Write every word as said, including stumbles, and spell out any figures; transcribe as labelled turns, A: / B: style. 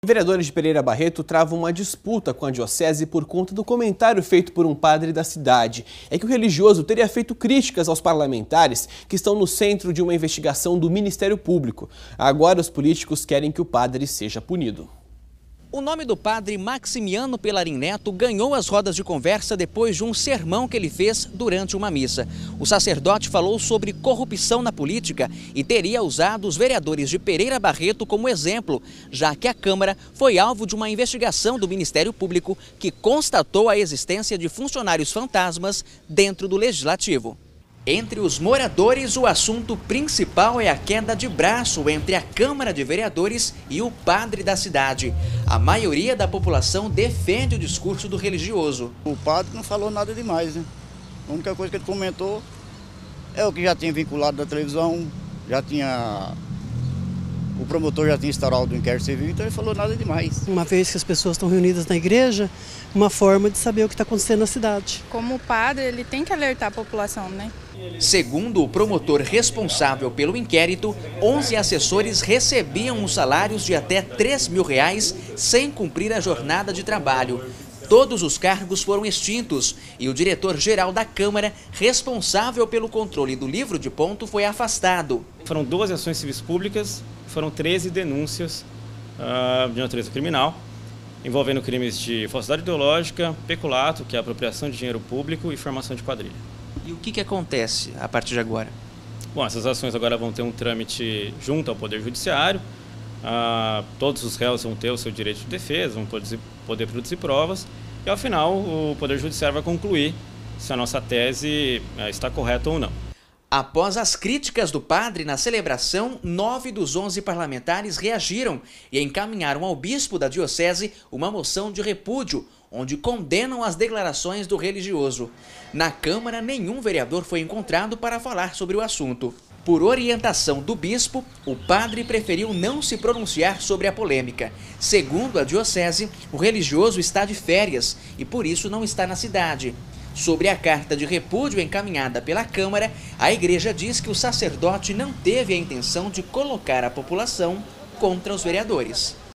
A: Vereadores de Pereira Barreto travam uma disputa com a diocese por conta do comentário feito por um padre da cidade. É que o religioso teria feito críticas aos parlamentares que estão no centro de uma investigação do Ministério Público. Agora os políticos querem que o padre seja punido.
B: O nome do padre Maximiano Pelarim Neto ganhou as rodas de conversa depois de um sermão que ele fez durante uma missa. O sacerdote falou sobre corrupção na política e teria usado os vereadores de Pereira Barreto como exemplo, já que a Câmara foi alvo de uma investigação do Ministério Público que constatou a existência de funcionários fantasmas dentro do Legislativo. Entre os moradores, o assunto principal é a queda de braço entre a Câmara de Vereadores e o padre da cidade. A maioria da população defende o discurso do religioso.
C: O padre não falou nada demais, né? A única coisa que ele comentou é o que já tinha vinculado da televisão, já tinha... O promotor já tinha instaurado o inquérito civil, então ele falou nada demais.
D: Uma vez que as pessoas estão reunidas na igreja, uma forma de saber o que está acontecendo na cidade.
E: Como padre, ele tem que alertar a população, né?
B: Segundo o promotor responsável pelo inquérito, onze assessores recebiam os salários de até três mil reais sem cumprir a jornada de trabalho. Todos os cargos foram extintos e o diretor-geral da Câmara, responsável pelo controle do livro de ponto, foi afastado.
F: Foram doze ações civis públicas, foram treze denúncias uh, de natureza criminal, envolvendo crimes de falsidade ideológica, peculato, que é a apropriação de dinheiro público, e formação de quadrilha.
B: E o que, que acontece a partir de agora?
F: Bom, essas ações agora vão ter um trâmite junto ao Poder Judiciário. Uh, todos os réus vão ter o seu direito de defesa, vão poder, poder produzir provas. E, ao final, o Poder Judiciário vai concluir se a nossa tese uh, está correta ou não.
B: Após as críticas do padre na celebração, nove dos onze parlamentares reagiram e encaminharam ao bispo da diocese uma moção de repúdio, onde condenam as declarações do religioso. Na Câmara, nenhum vereador foi encontrado para falar sobre o assunto. Por orientação do bispo, o padre preferiu não se pronunciar sobre a polêmica. Segundo a diocese, o religioso está de férias e por isso não está na cidade. Sobre a carta de repúdio encaminhada pela Câmara, a igreja diz que o sacerdote não teve a intenção de colocar a população contra os vereadores.